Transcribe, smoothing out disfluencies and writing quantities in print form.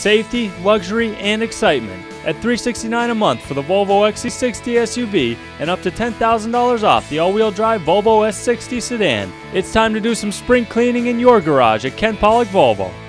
safety, luxury, and excitement. At $369 a month for the Volvo XC60 SUV and up to $10,000 off the all-wheel drive Volvo S60 sedan. It's time to do some spring cleaning in your garage at Ken Pollock Volvo.